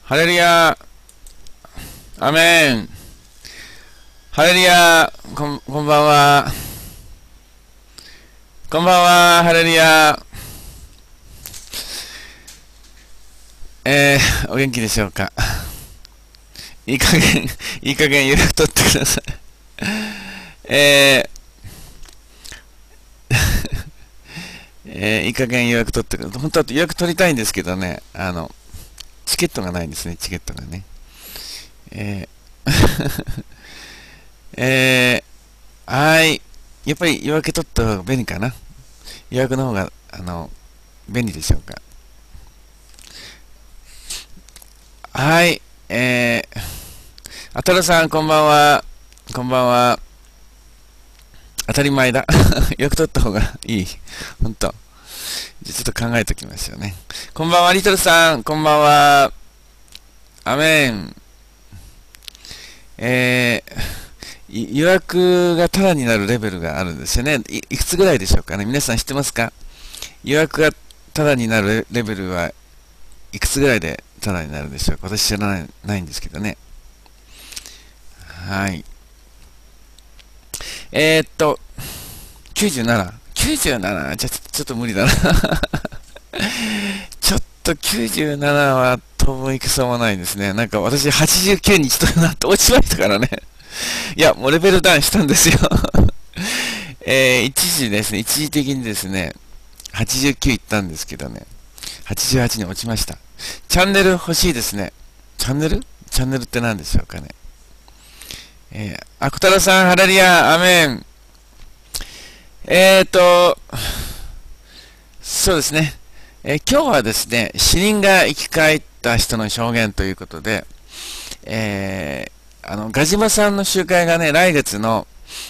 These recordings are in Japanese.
ハレルヤ、アメン。ハレルヤ、こんばんは。こんばんは、ハレルヤ。お元気でしょうか。いい加減予約取ってください。いい加減予約取ってください。本当は予約取りたいんですけどね、チケットがないんですね、チケットがね。はい。やっぱり予約取った方が便利かな。予約の方が、便利でしょうか。はい。あたるさん、こんばんは。こんばんは。当たり前だ。予約取った方がいい。ほんと。じゃちょっと考えときましょうね。こんばんは、リトルさん。こんばんは。アメン。予約がタダになるレベルがあるんですよね。いくつぐらいでしょうかね。皆さん知ってますか？予約がタダになるレベルはいくつぐらいでタダになるでしょうか？私知らないんですけどね。はい。97。97? ちょっと無理だな。ちょっと97は当分いくさもないですね。なんか私89日となって落ちましたからね。いや、もうレベルダウンしたんですよ。一時ですね、一時的にですね、89いったんですけどね、88に落ちました。チャンネル欲しいですね。チャンネルって何でしょうかね。アクタラさん、ハレリア、アメン。そうですね。今日はですね、死人が生き返った人の証言ということで、ガジマさんの集会がね、来月の、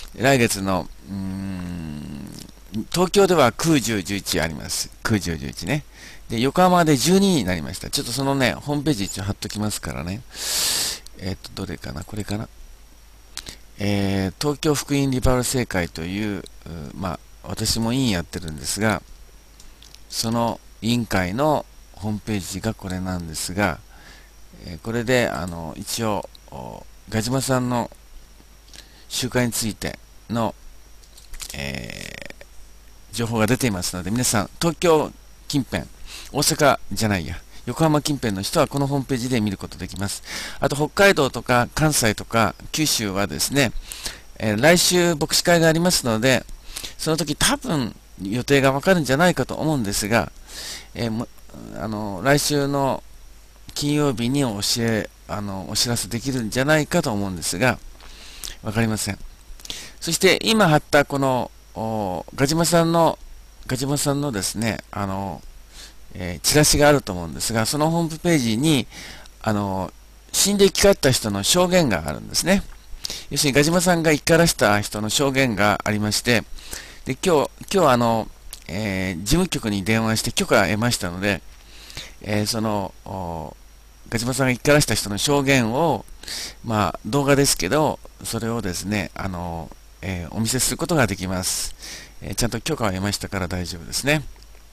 東京では9、10、11あります。9、10、11ね。で、横浜で12になりました。ちょっとそのね、ホームページ一応貼っときますからね。どれかなこれかな東京福音リバイバル聖会という、私も委員やってるんですが、その委員会のホームページがこれなんですが、これで、一応、ガジマさんの集会についての、情報が出ていますので、皆さん、東京近辺、大阪じゃないや、横浜近辺の人はこのホームページで見ることができます。あと、北海道とか関西とか九州はですね、来週牧師会がありますので、その時多分予定がわかるんじゃないかと思うんですが、来週の金曜日にお知らせできるんじゃないかと思うんですが、わかりません。そして今貼ったこのガジマさんのですね、チラシがあると思うんですが、そのホームページに、死んで生き返った人の証言があるんですね。要するにガジマさんが生き返らせた人の証言がありまして、で、今日事務局に電話して許可を得ましたので、ガジマさんが生き返らせた人の証言を、動画ですけど、それをですね、お見せすることができます。ちゃんと許可を得ましたから大丈夫ですね。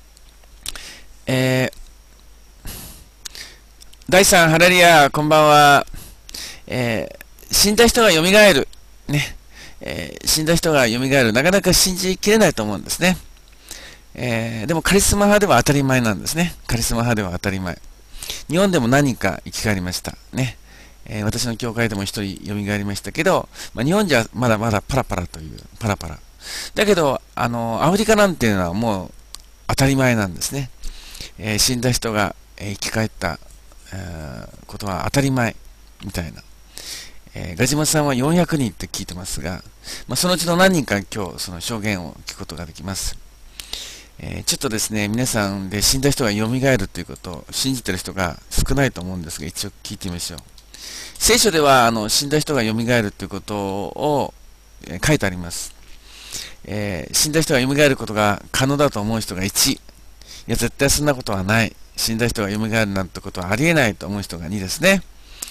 第3、ハレリア、こんばんは。死んだ人が蘇る。ね。死んだ人が蘇る。なかなか信じきれないと思うんですね。でもカリスマ派では当たり前なんですね。カリスマ派では当たり前。日本でも何人か生き返りました。ね。私の教会でも一人蘇りましたけど、日本じゃまだまだパラパラという、パラパラ。だけど、アフリカなんていうのはもう当たり前なんですね。死んだ人が、生き返った、ことは当たり前みたいな。ガジマさんは400人って聞いてますが、そのうちの何人か今日その証言を聞くことができます。ちょっとですね、皆さんで死んだ人が蘇るということを信じている人が少ないと思うんですが、一応聞いてみましょう。聖書では死んだ人が蘇るということを、書いてあります。死んだ人が蘇ることが可能だと思う人が1。いや、絶対そんなことはない。死んだ人が蘇るなんてことはありえないと思う人が2ですね。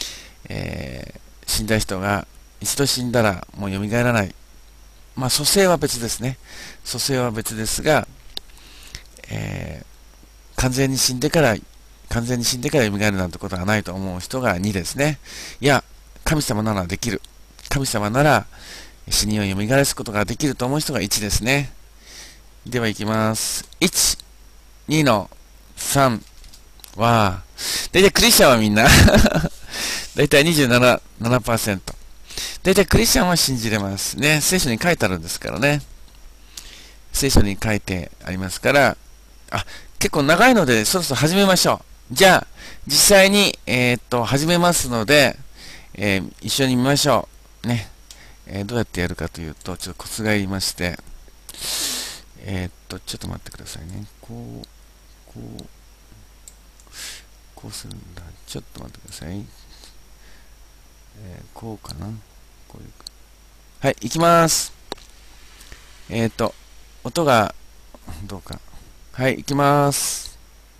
死んだ人が一度死んだらもう蘇らない。蘇生は別ですね。蘇生は別ですが、完全に死んでから完全に死んでから蘇るなんてことはないと思う人が2ですね。いや、神様ならできる。神様なら死人を蘇らすことができると思う人が1ですね。では行きます。1、2の3は、だいたいクリスチャンはみんなだいたい27%。だいたいクリスチャンは信じれますね。聖書に書いてあるんですからね。聖書に書いてありますから、結構長いので、そろそろ始めましょう。じゃあ、実際に、始めますので、一緒に見ましょう。ね。どうやってやるかというと、ちょっとコツがいりまして、ちょっと待ってくださいね。こうするんだ。ちょっと待ってください。こうかな。こういう。はい、いきます。音が、どうか。はい、いきます。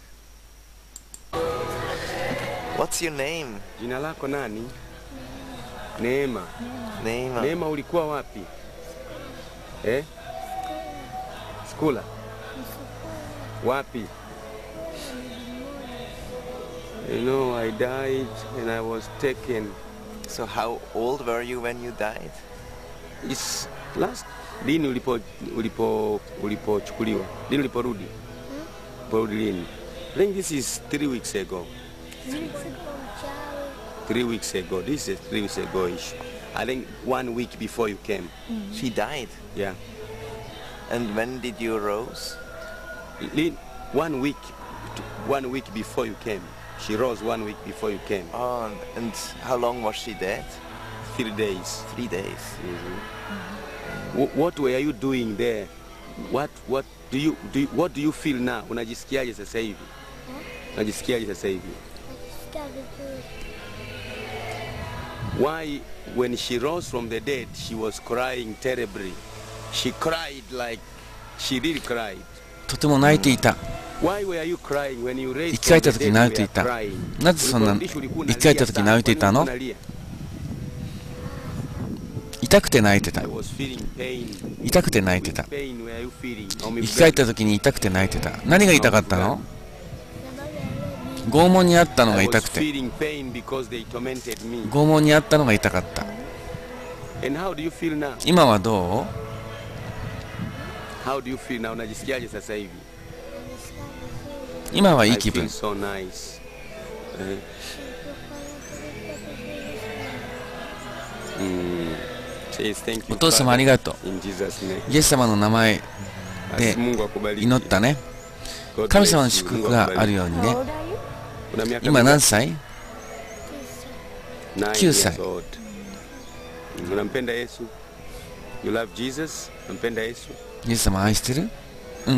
What's your name? Jina lako nani? Neema. Neema. Neema, ulikuwa wapi? Eh? Skula. Wapi? You know, I died and I was taken. So how old were you when you died? It's last lini ulipochukuliwa? Lini uliporudi? Porudi lini? I think this is 3 weeks ago. 3 weeks ago. This is 3 weeks ago-ish. I think 1 week before you came. She died. Yeah. And when did you rose? 1 week. 1 week before you came. She rose 1 week before you came. Oh, and how long was she dead? 3 days. 3 days. What were you doing there? What do you feel now? Unajisikiaje sasa hivi? Unajisikiaje sasa hivi? Why when she rose from the dead she was crying terribly? She cried like she really cried. とても泣いていた。 Why were you crying when you raised 生き返っ from た the 時 dead? 泣いていた。なぜそんな生き返った時泣いていたの？痛くて泣いてた。痛くて泣いてた。生き返った時に痛くて泣いてた。何が痛かったの？拷問にあったのが痛くて。拷問にあったのが痛かった。今はどう？ How do you feel now? unajisikiaje sasa hivi? 今はいい気分。 So nice. お父様ありがとう。 In Jesus' name. イエス様の名前で Mungu akubariki. 祈ったね。 God 神 bless 様の you. 祝 Mungu 福があ akubariki. るようにね。 Una miaka 今何歳？ 9 9歳。 years old. Unampenda Yesu? You love Jesus? Unampenda Yesu? イエス様愛してる？うん。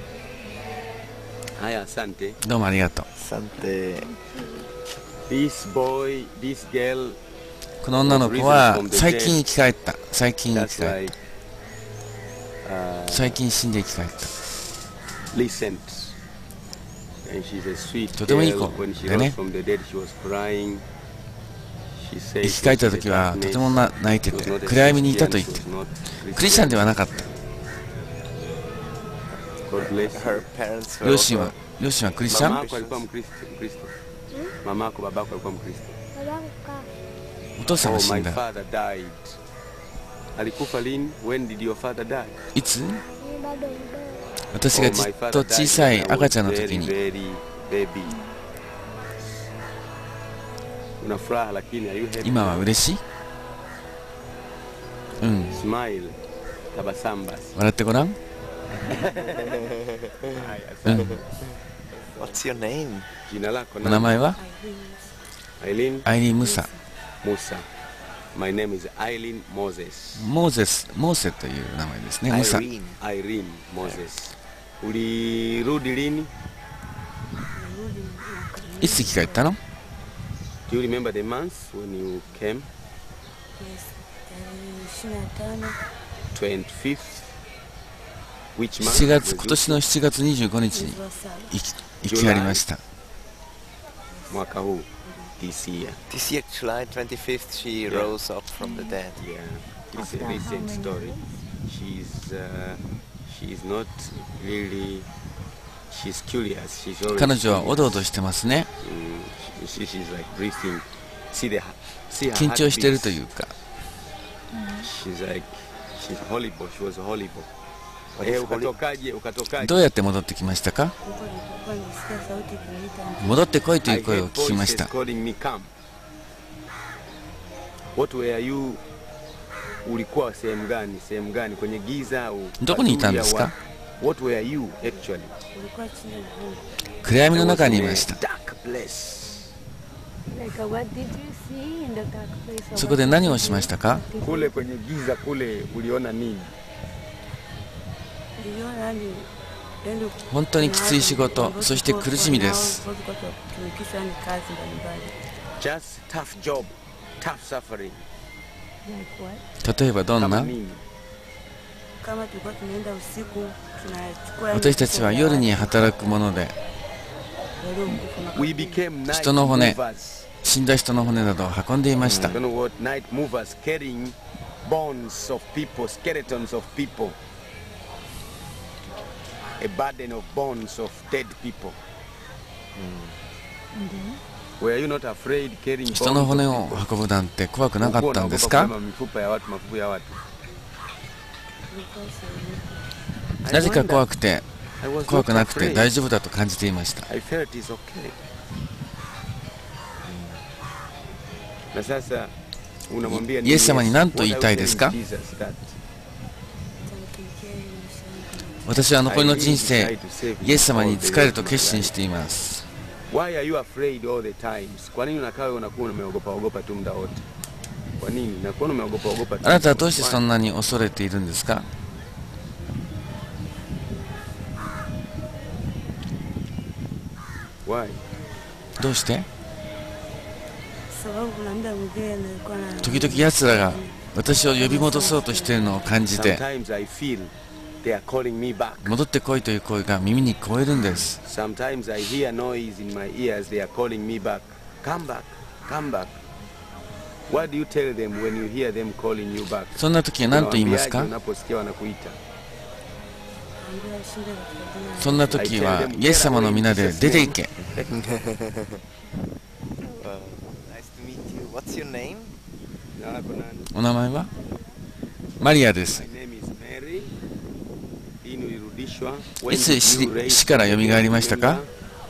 Haya, asante. どうもありがとう。 Sante. This boy, this girl, この女の子は最近生き返った。最近生き that's 返っ like た。最近死んで生き返った。 listened. And she's a sweet とてもいい girl. 子 When she で rose ね。 from the dead, she was crying. She said 生き返った時はとても泣いてて暗闇にいたと言って、クリスチャンではなかった。 God bless you. Her parents were 両親 also はクリスチャン？ Mamako alikuwa Mkristo. Mamako, babako alikuwa Mkristo. お父さん Oh, が死 my んだ。 father died. Alikufa lini? When did your father die? いつ？私がずっと小さい赤ちゃんの時に。 Una furaha lakini are you happy? 今は嬉しい？うん。 Smile. Tabasamu basi. 笑ってごらん。 What's your name? Jina lako お名前は Eileen アイリーン・ムサ。 Musa. My name is Eileen Moses. モーセという名前ですね。ムサ。 Irene. Irene Moses. Ulirudi lini? いつ生き返ったの？ Do you remember the month when you came? 25th. Which month? 7月、今年の7月25日に生き返りました。 Mwaka huu. This year. This year, July 25th, she rose up from the dead. Yeah. It's a recent story. She's not really she's curious. She's always 彼女はおどお curious. どしてますね。 She's like breathing. See her 緊張している heartbeats. というか。 She's like, she's horrible. She was horrible. What is ukatokaje? どうやって戻ってきましたか？戻ってこいという声を聞きました。 calling me come. What were you? ulikuwa sehemu gani? Sehemu gani? Kwenye giza au? どこにいたんですか？ What were you actually? 暗闇の中にいました。 Dark place. そこで何をしましたか？ Kule kwenye giza kule uliona nini? 本当にきつい仕事、そして苦しみです。 Just tough job, tough suffering. 例えばどん Kama な？ nini? 私たちは夜に働くもので、 We became night 人の骨、 movers. 死んだ人の骨などを運んでいました。 I don't know what night movers carrying bones of people, skeletons of people. A burden of bones of dead people. Were you not afraid carrying bones 人の of 骨を people? 運ぶなんて怖くなかっ Ulikuwa たんです unaogopa か？ kubeba mifupa ya watu, mafuvu ya watu. なぜか怖くて、 I was 怖 not くなくて afraid. 大丈夫だと感じていました。 I felt it's okay. なささunamwambia イエス様に何と言いたいですか？ What are you telling Jesus that 私は残りの人生、イエス様に仕えると決心しています。 Why are you afraid all the times? kwa nini unakaa unakuwa umeogopa ogopa tu muda wote? Kwa nini? Unakuwa umeogopa ogopa tu. あなたはどうしてそんなに恐れているんですか？ Why? どうして？時々奴らが私を呼び戻そうとしているのを感じて、 Sometimes I feel they are calling me back. 戻ってこいという声が耳に聞こえるんです。 Sometimes I hear noise in my ears. They are calling me back. Come back. Come back. What do you tell them when you hear them calling you back? そんな時は何と言いますか？ Unaposikia wanakuita. そんな時はイエス様の皆で出て行け。 Nice to meet you. What's your name? お名前は？マリアです。 My name is Mary. いつ死からよみがえりましたか？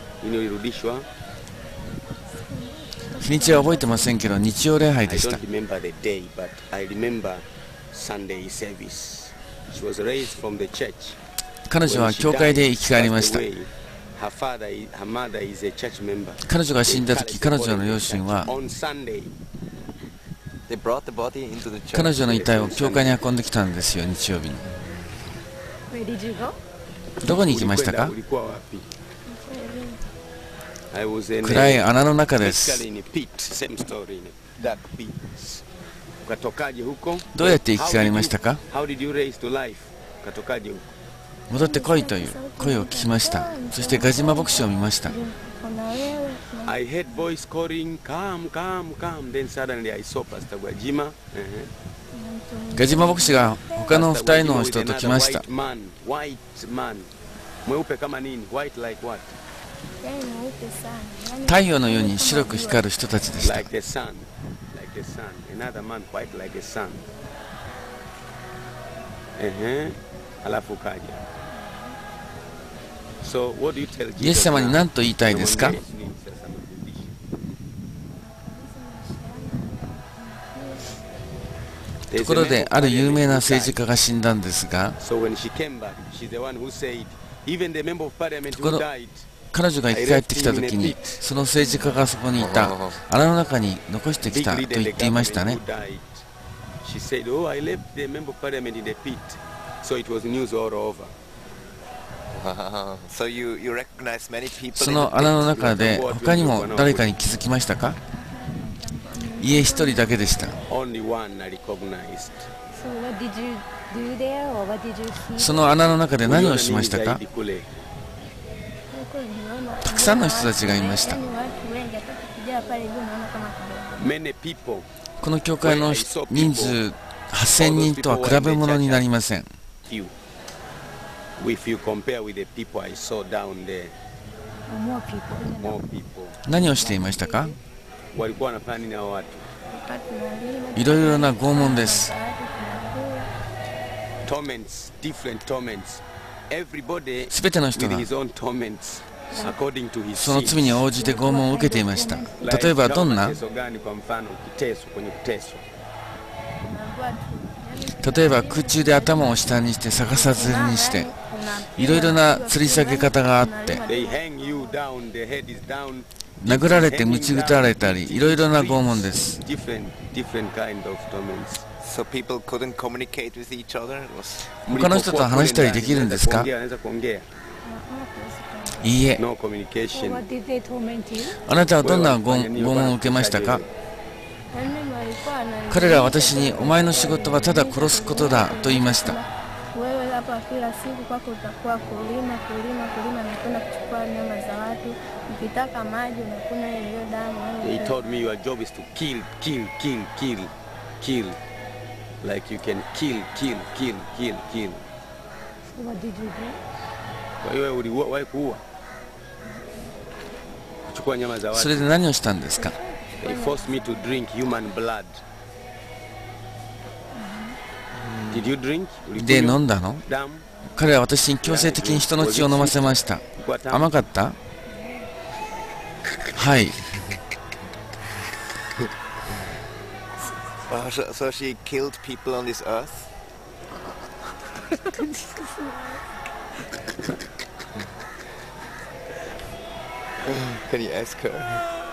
日にちは覚えてませんけど、日曜礼拝でした。 I don't remember the day, but I remember Sunday service. She was raised from the church. 彼女は教会で生き返りました。 Her mother is a church member. 彼女が死んだ時、彼女の両親は On Sunday, They brought the body into the church. 彼女の遺体を教会に運んできたんですよ、日曜日に。 Where did you go? どこに行きましたか？ ulikuwa wapi? I was in 暗い穴の中です。 basically in a pit, same story, in a dark pit. Ukatokaje huko? どうやって生き返りましたか？ How did you raise to life? Ukatokaje huko? 戻ってこいという声を聞きました。そしてガジマ牧師を見ました。 I heard voice calling, come, come, come. Then suddenly I saw Pastor Gwajima. ガジマ牧師が他の2人の人と来ました。 White man. Mweupe kama nini? White like what? 太陽のように白く光る人たちでした。 Like the sun. Like the sun. Another man white like the sun. Alafu kaja. So what do you tell Jesus? イエス様に何と言いたいですか？ ところで、ある有名な政治家が死んだんですが、彼女が生き返ってきた時に、その政治家がそこにいた穴の中に残してきたと言っていましたね。その穴の中で他にも誰かに気づきましたか？いえ、一人だけでした。その穴の中で何をしましたか？たくさんの人たちがいました。この教会の人数8000人とは比べ物になりません。 If you compare with the people I saw down there, More people. more people. 何をしていましたか？ Walikuwa wanafanya nini hao watu? いろいろな拷問です。 Torments, different torments. Everybody すべての人 with が his own torments according to his その罪に sins. 応じて拷問を受けていました。 Like, 例えばどんな？ mateso gani kwa mfano ukiteswa kwenye kuteswa? 例えば空中で頭を下にして逆さづりにして、いろいろな吊り下げ方があって、 They hang you down, the head is down. 殴られて鞭打たれたり、いろいろな拷問です。 Different kind of torments. So people couldn't communicate with each other. It was 他の人と話したりできるんですか？ Anaweza kuongea. いいえ。 No communication. What did they torment you? あなたはどんな拷問を受けましたか？彼らは私に、お前の仕事はただ殺すことだと言いました。 Wewe hapa kila siku kwako utakuwa kulima na kwenda kuchukua nyama za watu. Ukitaka maji unakunywa hiyo damu. They told me your job is to kill. Like you can kill. So what did you do? Kwa hiyo uliwahi kuua? Kuchukua nyama za そ watu. れで何をしたんですか？ They forced me to drink human blood. Did you drink? で、飲んだの？ Damu? 彼は私に強制的に人の血を飲ませました。 Ilikuwa tamu? 甘かった？はい。 so she killed people on this earth. Can you ask her?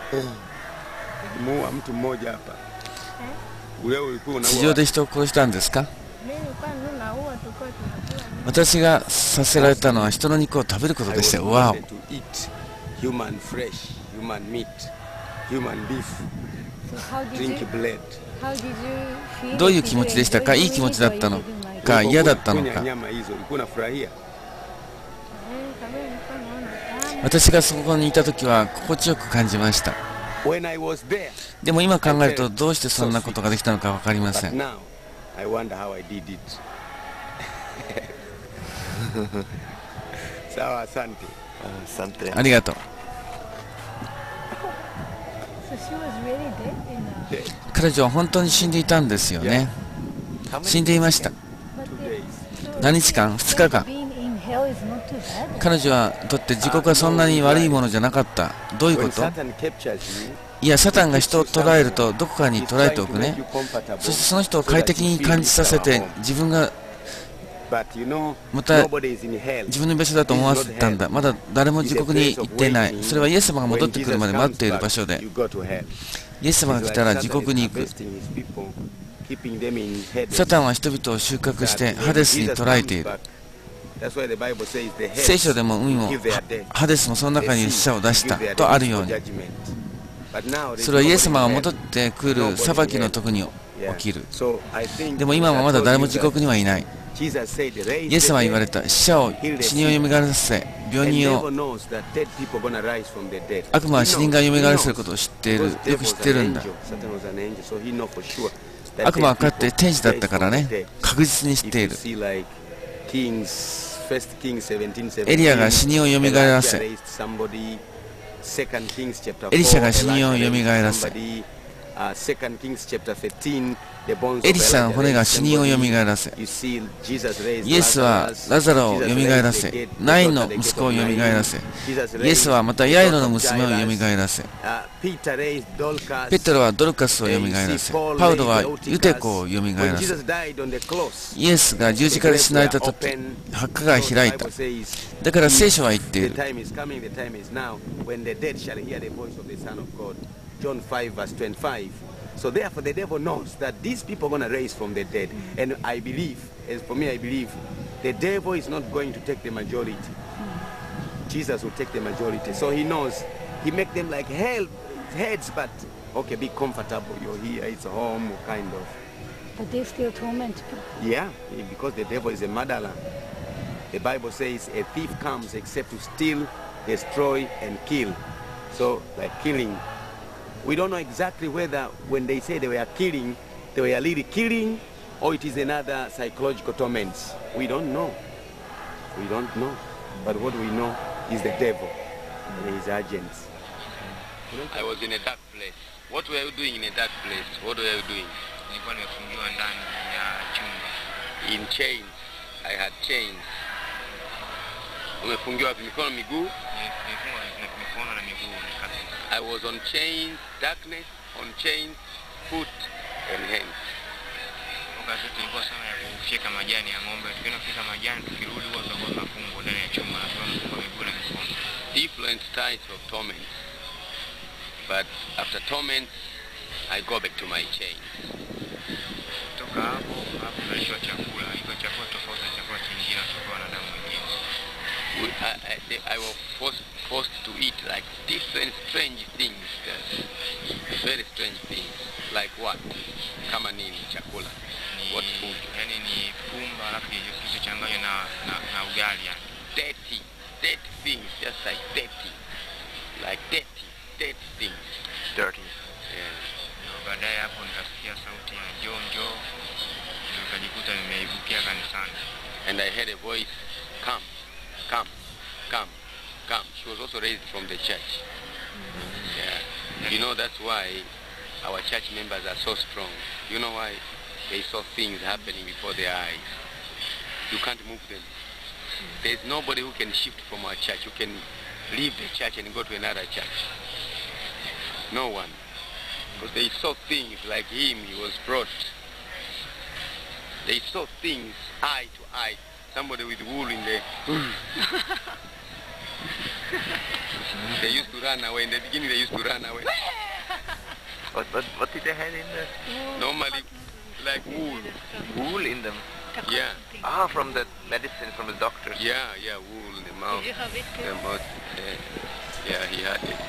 Muua mtu mmoja hapa. Wewe ulikuwa 地 unaua. 上で人を殺したんですか？ Mimi nilikuwa naua tulikuwa tunakula. 私がさせられたのは人の肉を食べること I でし was た。わ wanted to eat human flesh, human meat, human beef, So how did drink you blood. feel? どういう気持ちでしたか？いい気持ちだったのか、嫌だったのか。 Nyama hizo ulikuwa unafurahia. Kabla nilikuwa naona tamu. 私がそこにいた時は心地よく感じました。 When I was there, でも今考えるとどうしてそんなことができたのか分かりませ but ん。 now I wonder how I did it. Sawa, asante. Something. ありがとう。 So she was really dead in Dead. 彼女は本当に死んでいたんですよね。 How 死 many んでいました。 2 days. 何日間 ?2 日間。 being in hell is not too bad. 彼女はとって地獄はそんなに悪いものじゃなかった。どういうこ When と？ Satan captures you, いや、サタンが人を捉えるとどこかに he's 捉え trying てお to く make ね you。comfortable そしてその人を so 快 that 適 you に feel 感じさせ it's て our home. 自分が But you know, また nobody is in hell. 自分の居場所だと思わせたんだ。まだ誰も地獄に行っていない。それはイエス様が戻ってくるまで待っている場所で、 You go to hell. イエス様が来たら地獄に行く。 Investing his people, keeping them in Hades. サタンは人々を収穫してハデスに捕らえている。 That's why the Bible says the 聖書でも海も give their death. ハデスもその中に死者を出した Give their と death あるよう for に、 judgment. But now there's それはイエス様が nobody in 戻 hell. ってくる裁きの時に Yeah. 起きる。 So I think でも今はまだ誰も地 that 獄にはいない。 Jesus said, "Raise イエス the 様は言われ dead." た。死者を死人を蘇らせ、病 And 人 devil を knows that dead people gonna rise from the dead. 悪魔は He 死人が knows. 蘇らせることを知っている。 Because よく devil 知 was ってる an んだ。 angel. Satan was an angel, so he know for sure that 悪魔は dead かつて people 天使だったから rise ね from the dead.、 確実に知って If い you る。 see like Kings, First Kings 17:17, エリアが死人を蘇らせ、 Elijah raised somebody, Second Kings chapter 4, エリシャが死人を Elijah 蘇 raised らせ、 somebody, Second Kings chapter 15, the bones of エリシャの Elijah 骨が raised 死人を somebody. 蘇らせ、 You see, Jesus raised イエスは Lazarus. ラザロを Jesus 蘇 raised ら the せ、 gate, ナイン the の daughter of the 息子を gate 蘇 of Nain. らせ、 Jesus イエス raised はまたヤイロ the の daughter of 娘を Jairus. 蘇らせ、 Peter raised Dorcas. ペテロはドルカスを蘇らせ、パウロはユテコを蘇 When らせ、 Jesus died on the cross, イエスが十字架で死なれた時、墓が開いた。だから聖書は言ってい The る。 time is coming, the time is now, when the dead shall hear the voice of the Son of God. John 5 verse 25. So therefore the devil knows that these people are going to raise from the dead. And I believe, as for me I believe, the devil is not going to take the majority. Jesus will take the majority. So he knows, he make them like hell, heads, but okay, be comfortable, you're here, it's home, kind of. But they still torment people. Yeah, because the devil is a murderer. The Bible says a thief comes except to steal, destroy, and kill. So, like killing. We don't know exactly whether when they say they were killing, they were really killing, or it is another psychological torments. We don't know. We don't know. But what we know is the devil and his agents. I was in a dark place. What were you doing in a dark place? What were you doing? Nilikuwa nimefungiwa ndani ya chumba. In chains. I had chains. Umefungiwa mikono miguu? Nimefungwa mikono na miguu nikati. I was on chains, darkness, on chains, foot and hands. Wakati zote ilikuwa sana ya kufyeka majani ya ng'ombe. Tukienda kufyeka majani tukirudi huwa tutakuwa tunafungwa ndani ya chumba na tunafungwa miguu na mikono. Different types of torment. But after torment, I go back to my chains. Toka hapo nalishwa chakula. Ilikuwa chakula tofauti na chakula kingine kutoka wanadamu wengine. I was forced to eat like different strange things, very strange things. Like what? Kama nini chakula? What food? Yani ni pumba alafu kilichochanganywa na ugali yani. Dirty things, just like dirty things. Dirty. Yeah. Baadaye hapo nikasikia sauti ya John, nikajikuta nimeibukia kanisani. And I heard a voice, come. She was also raised from the church. Yeah. You know, that's why our church members are so strong. You know why? They saw things happening before their eyes. You can't move them. There's nobody who can shift from our church, who can leave the church and go to another church. No one. Because they saw things like him, he was brought. They saw things eye to eye. Somebody with wool in the... They used to run away. In the beginning, they used to run away. What did they have in there? Normally, like wool. Wool in them? Yeah. Ah, from the medicine, from the doctors. Yeah, wool in the mouth. Did you have it too? The mouth, yeah, he had it.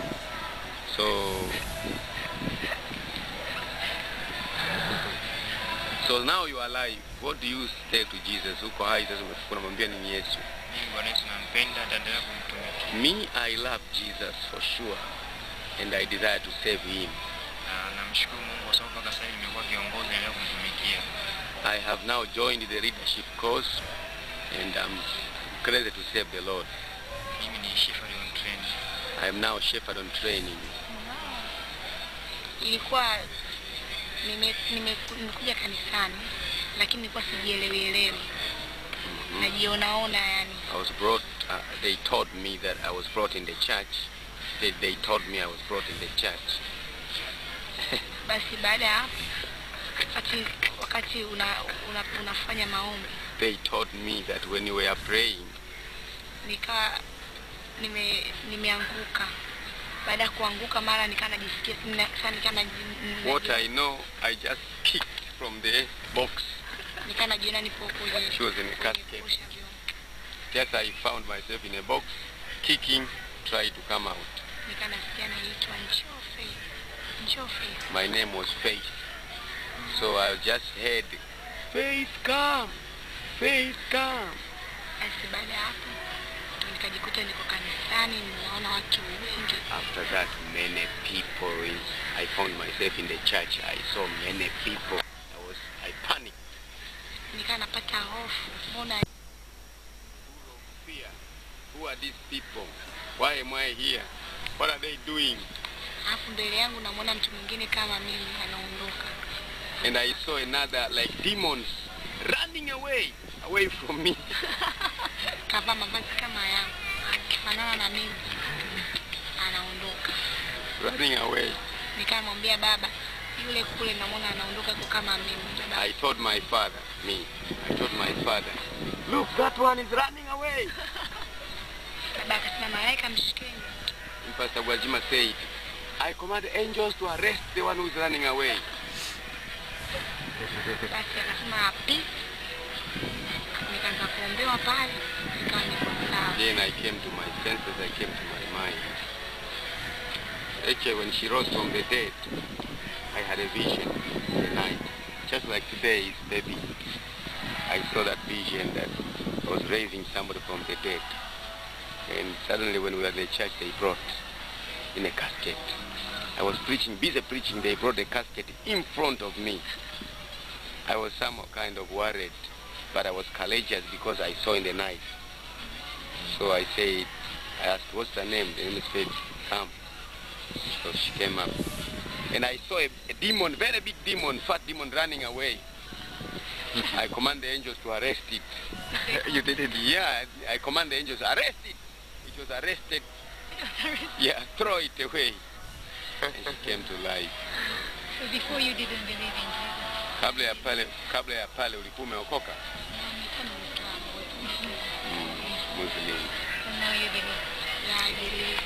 So now you are alive. What do you say to Jesus? Uko hai sasa unamwambia nini Yesu? Mimi Bwana Yesu nampenda, nitaendelea kumtumikia. Me, I love Jesus for sure, and I desire to save him. Namshukuru Mungu kwa sababu mpaka sasa nimekuwa kiongozi na kumtumikia. I have now joined the leadership course, and I'm crazy to save the Lord. Mimi ni shepherd on training. I am now shepherd on training. Ilikuwa nimekuja kanisani lakini nilikuwa sijielewi. Najionaona yani. I was brought, they told me that I was brought in the church. They told me I was brought in the church. Basi baada ya hapo wakati unafanya maombi. They told me that when you were praying, nimeanguka. Baada ya kuanguka mara nikanajisikia sana what I know, I just kicked from the box. Nikanajiona nipo kwenye. She was in a casket. Just I found myself in a box, kicking, trying to come out. Nikanasikia naitwa Njoo Faith. My name was Faith. So I just heard, Faith come. Basi baada ya hapo nikajikuta niko kanisani, ninaona watu wengi. After that, many people. I found myself in the church. I saw many people. I panicked. Nikanapata hofu. Mbona? Fear. Who are these people? Why am I here? What are they doing? Hapo mbele yangu namuona mtu mwingine kama mimi anaondoka. And I saw another like demons running away from me. Kavaa mavazi kama yangu, akifanana na mimi, anaondoka. Running away. Nikamwambia baba, yule kule namuona anaondoka kama mimi. I told my father, look, that one is running away. Baba akasema malaika mshikeni. Pastor Gwajima said, I command angels to arrest the one who is running away. Basi akasema api. Nikaanza kuombewa pale, nikawa niko sawa. Then I came to my senses, I came to my mind. Actually, when she rose from the dead, I had a vision in the night. Just like today's baby, I saw that vision that I was raising somebody from the dead. And suddenly when we were at the church, they brought in a casket. I was busy preaching, they brought the casket in front of me. I was some kind of worried, but I was courageous because I saw in the night. So I said, I asked, what's the name? The name said, come. So she came up. And I saw a demon, very big demon, fat demon running away. I command the angels to arrest it. You did it? Yeah, I command the angels, arrest it. It was arrested. Yeah, throw it away. And she came to life. So before you didn't believe in Jesus? Kabla ya pale ulikuwa umeokoka? Muslim. And now you believe? Yeah, I believe.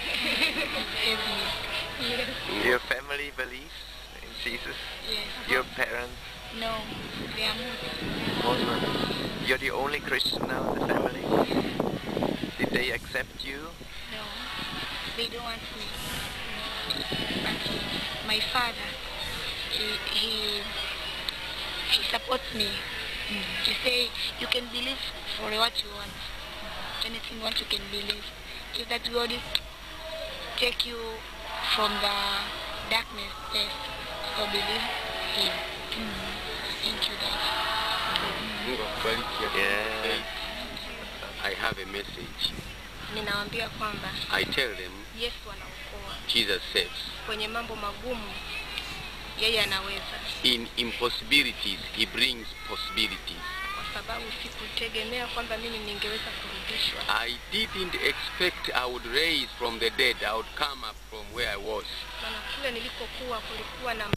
Your family believes in Jesus? Yes. Your parents? No, they are Muslim. Muslim? You're the only Christian now in the family? Did they accept you? No, they don't want me. But my father, he supports me. He say you can believe for what you want. Anything what you can believe. If that God is take you from the darkness, yes, so believe Him. Thank you, Dad. Mungu akubariki. Yeah. I have a message. Ninawaambia kwamba I tell them, Yesu anaokoa. Jesus saves. Kwenye mambo magumu yeye anaweza. In impossibilities, he brings possibilities. Kwa sababu sikutegemea kwamba mimi ningeweza kurudishwa. I didn't expect I would raise from the dead. I would come up from where I was. Maana kule nilikokuwa kulikuwa na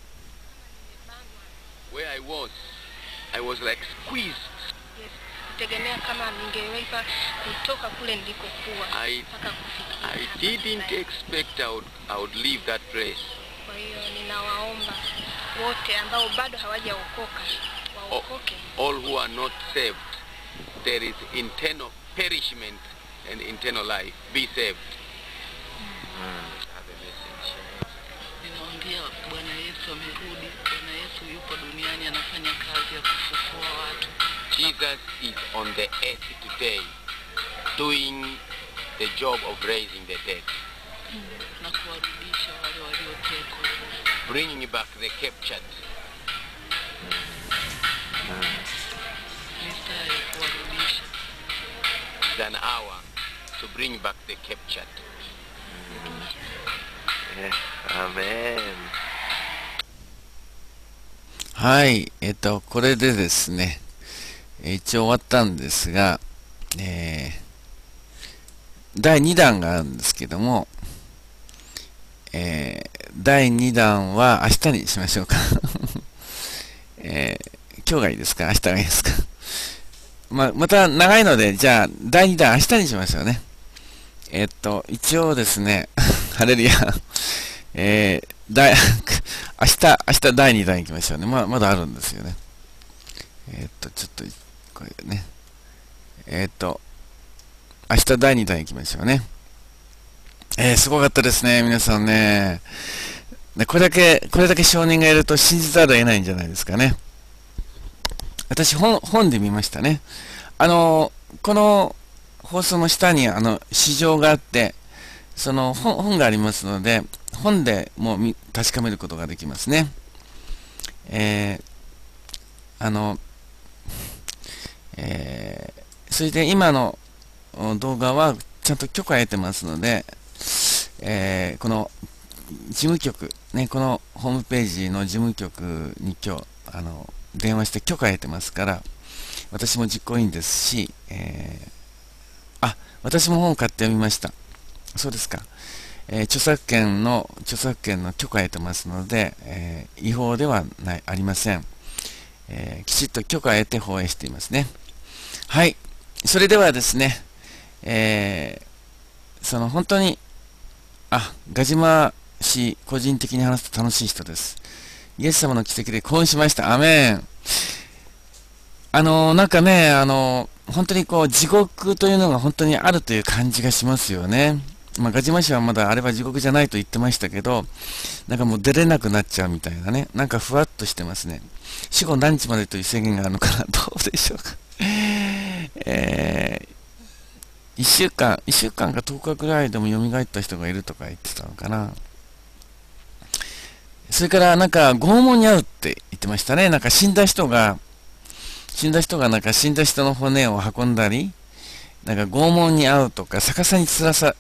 Where I was like squeezed. Yes, kutegemea kama ningeweza kutoka kule nilikokuwa mpaka kufikia. I didn't expect I would leave that place. Kwa hiyo ninawaomba wote ambao bado hawajaokoka waokoke. All who are not saved, there is internal perishment and eternal life. Be saved. Have a message. Ninaambia Bwana Yesu amerudi. Bwana Yesu yupo duniani anafanya kazi ya kufufua watu. Jesus is on the earth today doing the job of raising the dead. Na kuwarudisha wale waliotekwa. Bringing back the captured. It's an hour to bring back the captured. Yeah. Amen. はい、これでですね、一応終わったんですが、第2弾があるんですけども、第2弾は明日にしましょうか。今日がいいですか？明日がいいですか？また長いので、じゃあ、第2弾明日にしましょうね。一応ですね、ハレルヤ、明日第2弾行きましょうね。まだあるんですよね。ちょっと、これね。明日第2弾行きましょうね。すごかったですね、皆さんね。これだけ証人がいると信じざるを得ないんじゃないですかね。私、本で見ましたね。この放送の下に、市場があって、その本がありますので、本でもう確かめることができますね。それで今の動画はちゃんと許可を得てますので、この事務局、ね、このホームページの事務局に今日電話して許可を得てますから、私も実行委員ですし、私も本を買って読みました。そうですか。著作権の許可を得てますので、違法ではありません。きちっと許可を得て放映していますね。はい。それではですね、本当に、ガジマ氏、個人的に話すと楽しい人です。イエス様の奇跡で興奮しました。アメン。なんかね、本当に地獄というのが本当にあるという感じがしますよね。ガジマ氏はまだあれは地獄じゃないと言ってましたけど、なんかもう出れなくなっちゃうみたいなね。なんかふわっとしてますね。死後何日までという制限があるのかな。どうでしょうか。1週間か10日ぐらいでも蘇った人がいるとか言ってたのかな。それからなんか拷問に遭うって言ってましたね。なんか死んだ人がなんか死んだ人の骨を運んだり、 なんか拷問に遭うとか、逆さにつらさ、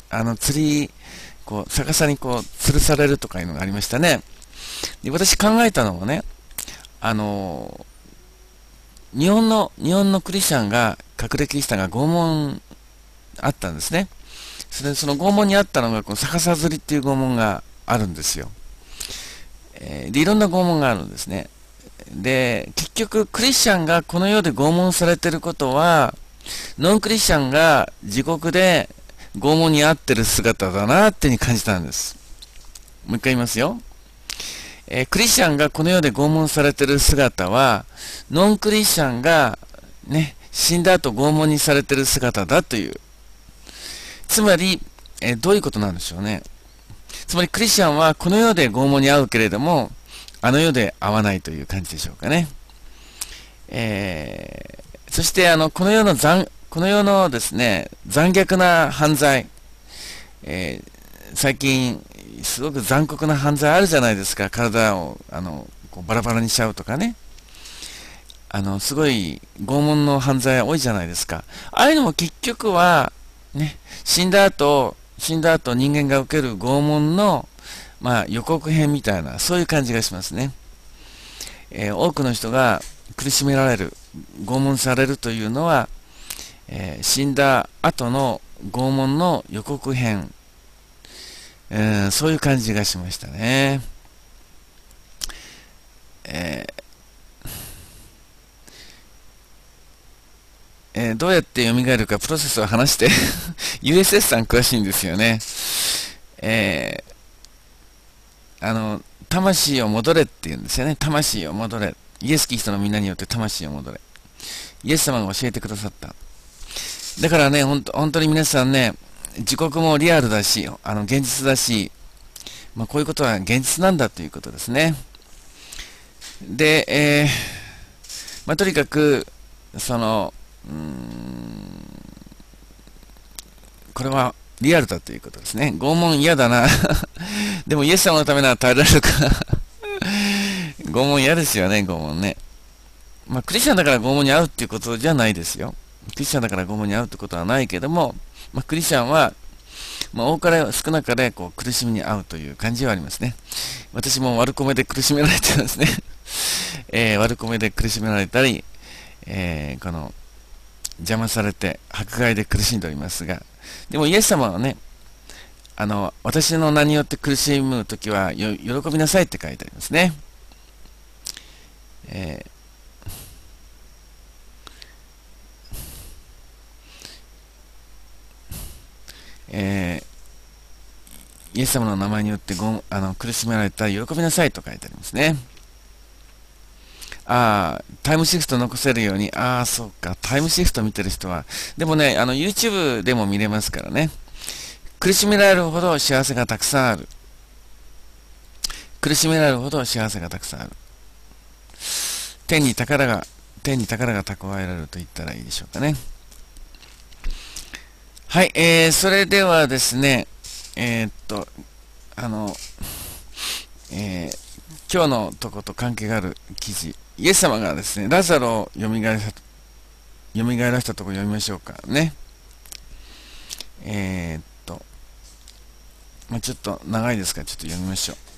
逆さに吊るされるとかいうのがありましたね。で、私考えたのはね、日本のクリスチャンが、隠れキリシタンが拷問あったんですね。その拷問にあったのが、この逆さ吊りっていう拷問があるんですよ。で、いろんな拷問があるんですね。で、結局、クリスチャンがこの世で拷問されていることは、ノンクリスチャンが自国で拷問に遭ってる姿だなってに感じたんです。もう一回言いますよ。クリスチャンがこの世で拷問されている姿は、ノンクリスチャンがね、死んだ後拷問にされている姿だという。つまり、どういうことなんでしょうね。つまりクリスチャンはこの世で拷問に遭うけれども、あの世で遭わないという感じでしょうかね。そしてこの世のですね、残虐な犯罪、最近すごく残酷な犯罪あるじゃないですか。体をバラバラにしちゃうとかね。すごい拷問の犯罪多いじゃないですか。ああいうのも結局はね、死んだ後人間が受ける拷問の予告編みたいな、そういう感じがしますね。多くの人が苦しめられる、拷問されるというのは、死んだ後の拷問の予告編、そういう感じがしましたね。どうやって蘇るかプロセスを話してUSS さん詳しいんですよね。魂を戻れって言うんですよね。魂を戻れ。イエス・キリストのみんなによって魂を戻れ。イエス様が教えてくださった。だからね、本当に皆さんね、自国もリアルだし、現実だし、こういうことは現実なんだということですね。で、とにかく、これはリアルだということですね。拷問嫌だな。でもイエス様のためなら耐えられるか。拷問嫌ですよね、拷問ね。クリスチャンだから拷問に遭うっていうことじゃないですよ。クリスチャンだから拷問に遭うってことはないけども、クリスチャンは、多かれ少なかれ苦しみに遭うという感じはありますね。私も悪コメで苦しめられてますね。悪コメで苦しめられたり、邪魔されて迫害で苦しんでおりますが、でもイエス様はね、私の名によって苦しむときは喜びなさいって書いてありますね。イエス様の名前によって苦しめられたら喜びなさいと書いてありますね。タイムシフト残せるように、そうか、タイムシフト見てる人は、でもね、YouTube でも見れますからね。苦しめられるほど幸せがたくさんある。苦しめられるほど幸せがたくさんある。天に宝が蓄えられると言ったらいいでしょうかね。はい、それではですね、今日のとこと関係がある記事、イエス様がですね、ラザロを蘇らしたところ読みましょうかね。ちょっと長いですから、ちょっと読みましょう。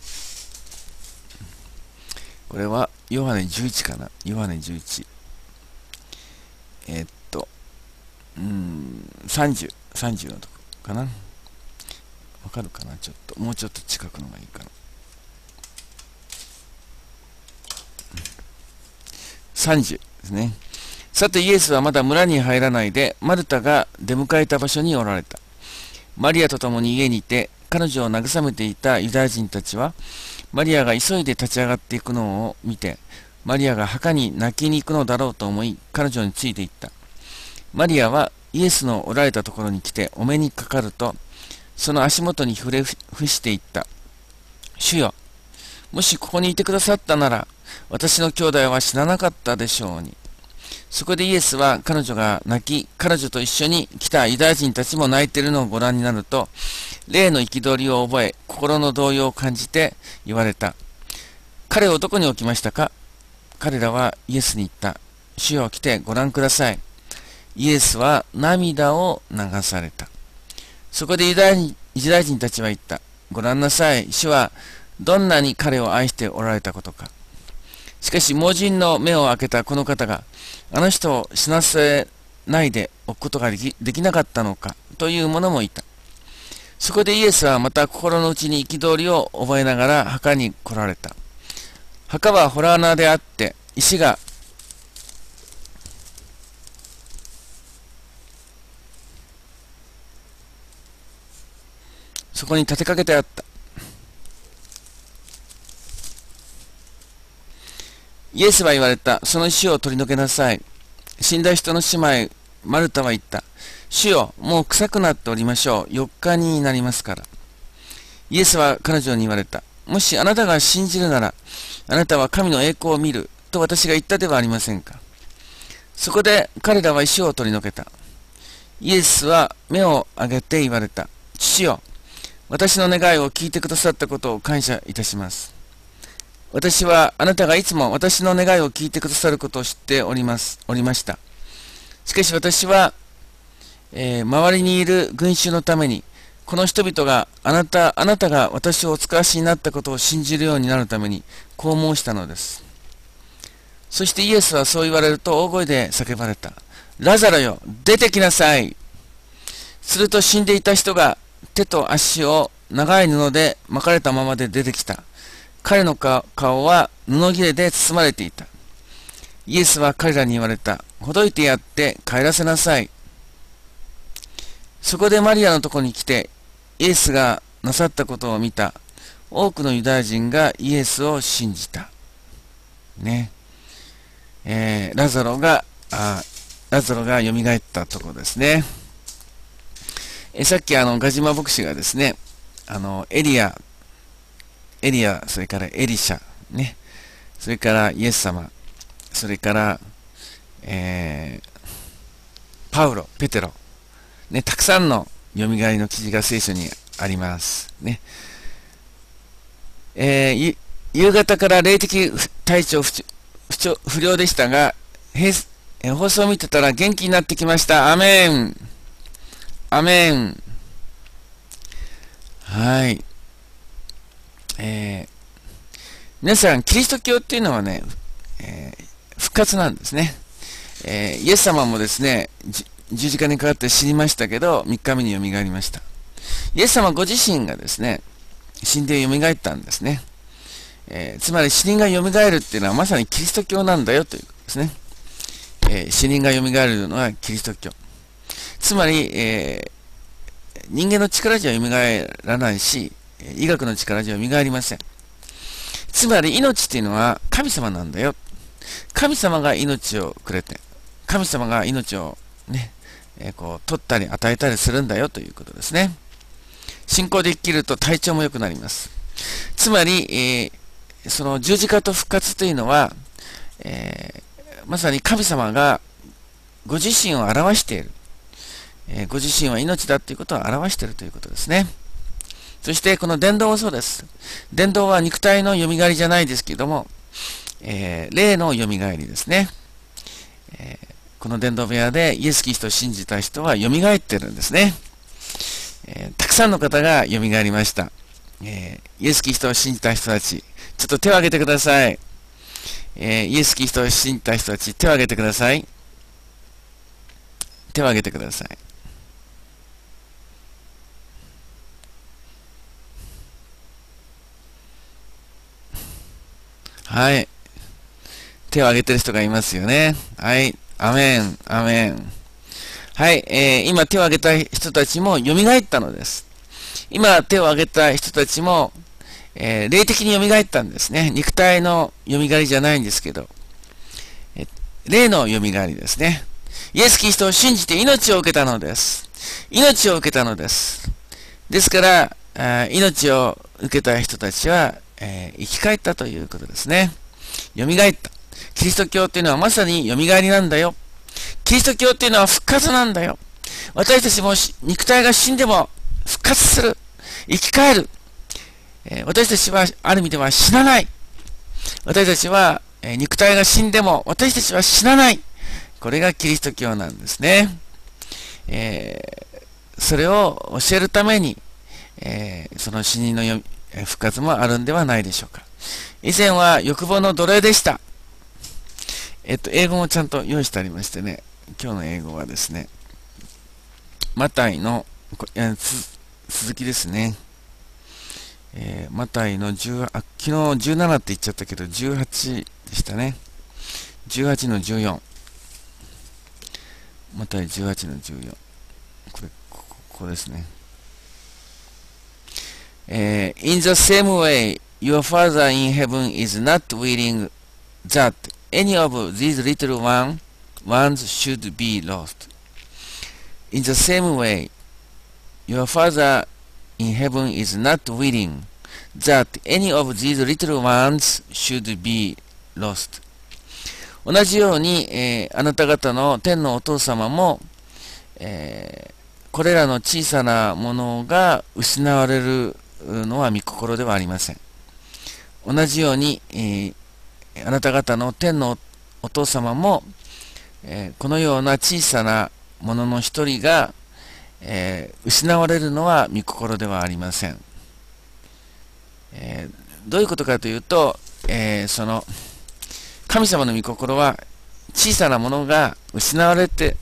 これは、ヨハネ11かな。ヨハネ11。30のとこかな。わかるかな、ちょっと。もうちょっと近くのがいいかな。30ですね。さてイエスはまだ村に入らないで、マルタが出迎えた場所におられた。マリアと共に家にいて、彼女を慰めていたユダヤ人たちは、マリアが急いで立ち上がっていくのを見て、マリアが墓に泣きに行くのだろうと思い、彼女についていった。マリアはイエスのおられたところに来てお目にかかると、その足元に伏していった。主よ、もしここにいてくださったなら、私の兄弟は死ななかったでしょうに。そこでイエスは彼女が泣き、彼女と一緒に来たユダヤ人たちも泣いているのをご覧になると、霊の憤りを覚え、心の動揺を感じて言われた。彼をどこに置きましたか？彼らはイエスに言った。主よ、来てご覧ください。 イエスは涙を流された。そこでユダヤ人たちは言った。ご覧なさい。主はどんなに彼を愛しておられたことか。しかし盲人の目を開けたこの方があの人を死なせないでおくことができなかったのかという者もいた。そこでイエスはまた心の内に憤りを覚えながら墓に来られた。墓は洞穴であって石がそこに立てかけてあった。イエスは言われた。その石を取り除けなさい。死んだ人の姉妹マルタは言った。主よ、もう臭くなっておりましょう。4日になりますから。イエスは彼女に言われた。もしあなたが信じるなら、あなたは神の栄光を見ると私が言ったではありませんか。そこで彼らは石を取り除けた。イエスは目を上げて言われた。父よ、私の願いを聞いてくださったことを感謝いたします。私はあなたがいつも私の願いを聞いてくださることを知っておりました。しかし私は、周りにいる群衆のために、この人々があなたが私をお使わしになったことを信じるようになるために、こう申したのです。そしてイエスはそう言われると大声で叫ばれた。ラザロよ、出てきなさい。すると死んでいた人が手と足を長い布で巻かれたままで出てきた。彼の顔は布切れで包まれていた。イエスは彼らに言われた。ほどいてやって帰らせなさい。そこでマリアのところに来て、イエスがなさったことを見た多くのユダヤ人がイエスを信じた。ね。ラザロが蘇ったところですね。さっきガジマ牧師がですね、エリア、それからエリシャ、ね、それからイエス様、それから、パウロ、ペテロ、ね、たくさんのよみがえりの記事が聖書にあります。ね。夕方から霊的体調不良でしたが、放送を見てたら元気になってきました。アメン。アメン。はい。皆さん、キリスト教っていうのはね、復活なんですね。イエス様もですね、十字架にかかって死にましたけど、3日目によみがえりました。イエス様ご自身がですね、死んでよみがえったんですね。つまり死人がよみがえるっていうのはまさにキリスト教なんだよということですね。死人がよみがえるのはキリスト教。つまり、人間の力じゃよみがえらないし、医学の力じゃよみがえりません。つまり命っていうのは神様なんだよ。神様が命をくれて、神様が命をね、取ったり与えたりするんだよということですね。信仰で生きると体調も良くなります。つまり、その十字架と復活というのは、まさに神様がご自身を表している。ご自身は命だということを表しているということですね。そしてこの伝道もそうです。伝道は肉体のよみがえりじゃないですけども、霊のよみがえりですね。この伝道部屋でイエス・キリストを信じた人はよみがえっているんですね。たくさんの方がよみがえりました。イエス・キリストを信じた人たち、ちょっと手を挙げてください。イエス・キリストを信じた人たち、手を挙げてください。手を挙げてください。はい。手を挙げてる人がいますよね。はい。アメン。アメン。はい。今手を挙げた人たちも蘇ったのです。今手を挙げた人たちも、霊的に蘇ったんですね。肉体の蘇りじゃないんですけど、霊の蘇りですね。イエス・キリストを信じて命を受けたのです。命を受けたのです。ですから、命を受けた人たちは、生き返ったということですね。蘇った。キリスト教っていうのはまさに蘇りなんだよ。キリスト教っていうのは復活なんだよ。私たちも肉体が死んでも復活する。生き返る。私たちはある意味では死なない。私たちは肉体が死んでも私たちは死なない。 これがキリスト教なんですね。それを教えるために、その死人の復活もあるんではないでしょうか。以前は欲望の奴隷でした。英語もちゃんと用意してありましてね、今日の英語はですね、マタイの続きですね。マタイの昨日17って言っちゃったけど、18でしたね。18の14。マタイ18の14。ここですね。In the same way, your Father in heaven is not willing that any of these little ones should be lost. In the same way, your Father in heaven is not willing that any of these little ones should be lost. 同じように、あなた方の天のお父様も、これらの小さなものが失われるのは御心ではありません。同じように、あなた方の天のお父様も、このような小さなものの一人が、失われるのは御心ではありません。どういうことかというと、その神様の御心は小さなものが失われ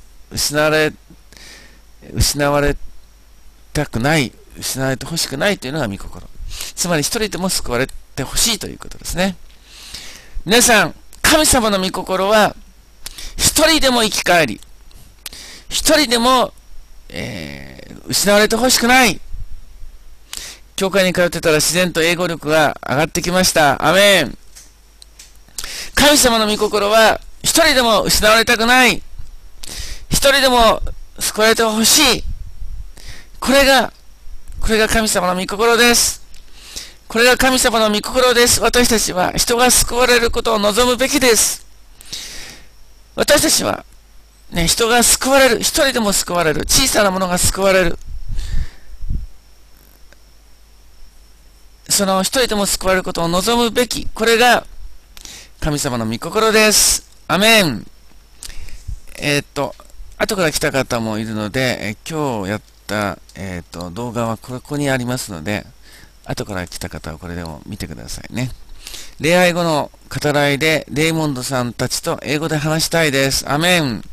たくない、失われてほしくないというのが御心。つまり一人でも救われてほしいということですね。皆さん、神様の御心は一人でも生き返り、一人でも、失われてほしくない。教会に通ってたら自然と英語力が上がってきました。アメン。神様の御心は一人でも失われたくない。一人でも救われてほしい。これが神様の御心です。これが神様の御心です。私たちは人が救われることを望むべきです。私たちは、ね、人が救われる。一人でも救われる。小さなものが救われる。その一人でも救われることを望むべき。これが神様の御心です。アメン。後から来た方もいるので、今日やった、動画はここにありますので、後から来た方はこれでも見てくださいね。礼拝後の語らいで、レイモンドさんたちと英語で話したいです。アメン。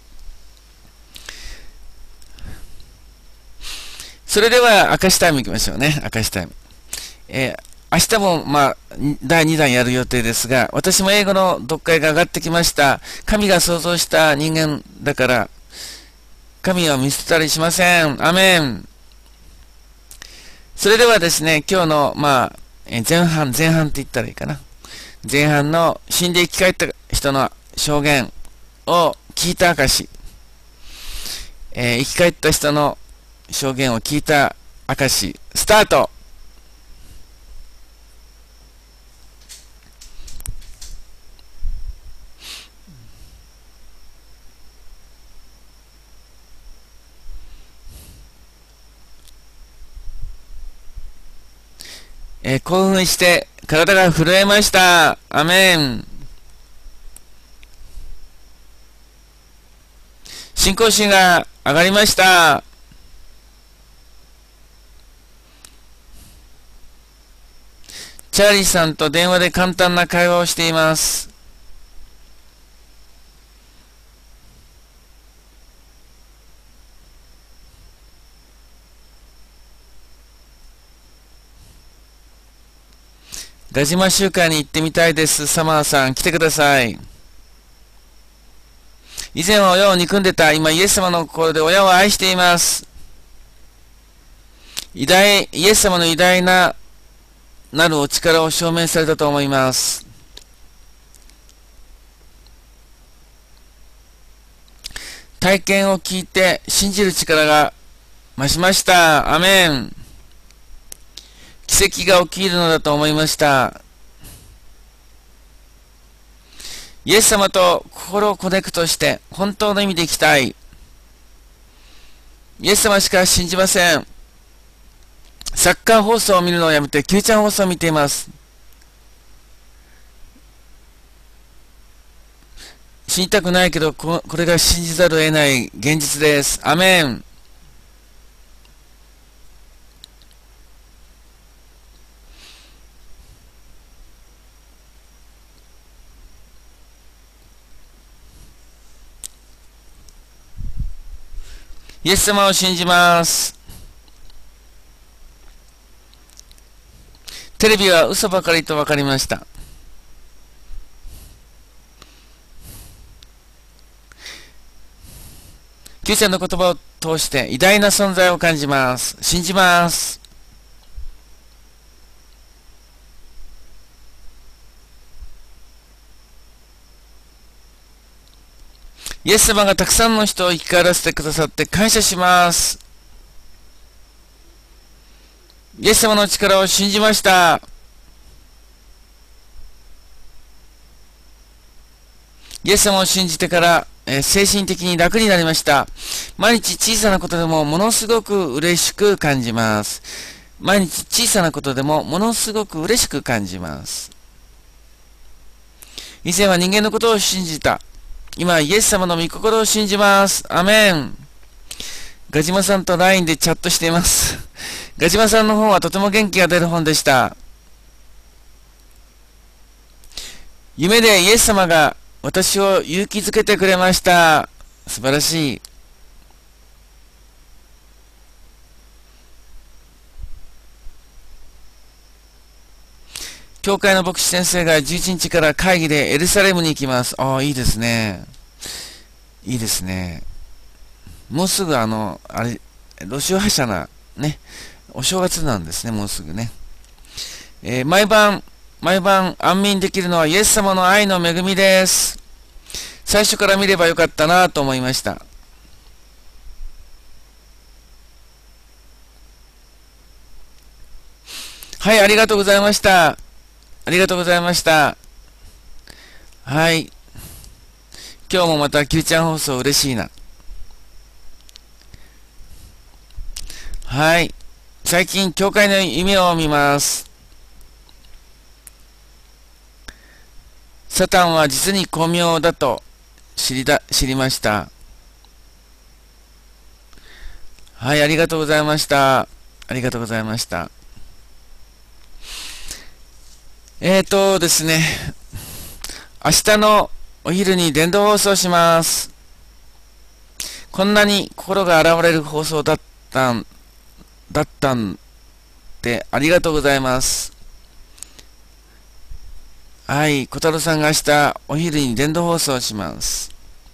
それでは、明石タイム行きましょうね。明石タイム。明日も、第2弾やる予定ですが、私も英語の読解が上がってきました。神が創造した人間だから、神は見捨てたりしません。アメン。それではですね、今日の、前半って言ったらいいかな。前半の死んで生き返った人の証言を聞いた証。生き返った人の証言を聞いた証。スタート。興奮して体が震えました。アメン。信仰心が上がりました。チャーリーさんと電話で簡単な会話をしています。ガジマ集会に行ってみたいです。サマーさん、来てください。以前は親を憎んでた。今、イエス様の心で親を愛しています。イエス様の偉大なるお力を証明されたと思います。体験を聞いて信じる力が増しました。アメン。奇跡が起きるのだと思いました。イエス様と心をコネクトして本当の意味で生きたい。イエス様しか信じません。サッカー放送を見るのをやめて、キューちゃん放送を見ています。 死にたくないけど、これが信じざるを得ない現実です。アメン。イエス様を信じます。テレビは嘘ばかりと分かりました。Qちゃんの言葉を通して偉大な存在を感じます。信じます。イエス様がたくさんの人を生き返らせてくださって感謝します。イエス様の力を信じました。イエス様を信じてから、精神的に楽になりました。毎日小さなことでもものすごく嬉しく感じます。毎日小さなことでもものすごく嬉しく感じます。以前は人間のことを信じた。今、イエス様の御心を信じます。アメン。ガジマさんと LINE でチャットしています。ガジマさんの本はとても元気が出る本でした。夢でイエス様が私を勇気づけてくれました。素晴らしい。教会の牧師先生が11日から会議でエルサレムに行きます。ああ、いいですね。いいですね。もうすぐロシア覇者な、ね、お正月なんですね、もうすぐね。毎晩安眠できるのはイエス様の愛の恵みです。最初から見ればよかったなと思いました。はい、ありがとうございました。ありがとうございました。はい。今日もまた Q ちゃん放送嬉しいな。はい。最近、教会の夢を見ます。サタンは実に巧妙だと知りました。はい、ありがとうございました。ありがとうございました。ですね、明日のお昼に伝道放送します。こんなに心が洗われる放送だったんで、ありがとうございます。はい、小太郎さんが明日お昼に伝道放送します。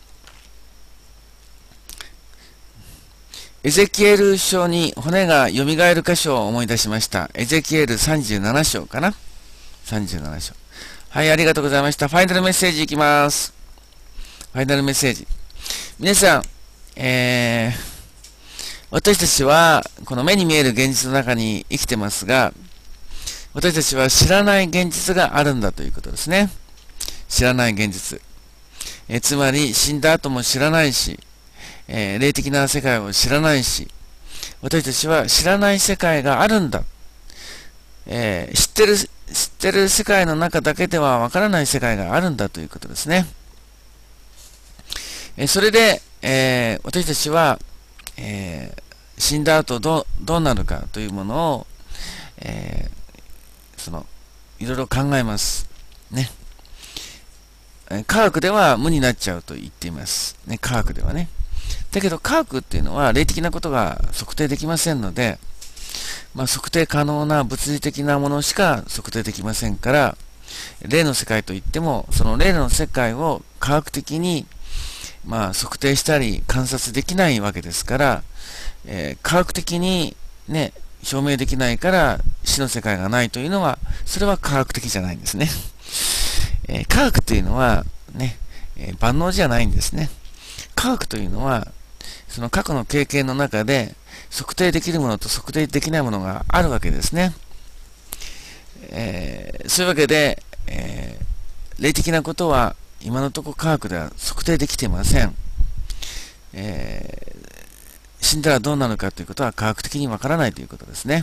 エゼキエル書に骨がよみがえる箇所を思い出しました。エゼキエル37章かな。37章。はい、ありがとうございました。ファイナルメッセージいきます。ファイナルメッセージ。皆さん、私たちは、この目に見える現実の中に生きてますが、私たちは知らない現実があるんだということですね。知らない現実。つまり、死んだ後も知らないし、霊的な世界を知らないし、私たちは知らない世界があるんだ。知ってる世界の中だけではわからない世界があるんだということですね。それで、私たちは、死んだ後どうなるかというものを、いろいろ考えます。ね。科学では無になっちゃうと言っています。ね、科学ではね。だけど科学っていうのは霊的なことが測定できませんので、測定可能な物理的なものしか測定できませんから、霊の世界といっても、その霊の世界を科学的に、測定したり観察できないわけですから、科学的にね、証明できないから死の世界がないというのは、それは科学的じゃないんですね。科学というのはね、万能じゃないんですね。科学というのは、その過去の経験の中で測定できるものと測定できないものがあるわけですね。そういうわけで、霊的なことは今のところ科学では測定できていません。死んだらどうなるかということは科学的にわからないということですね。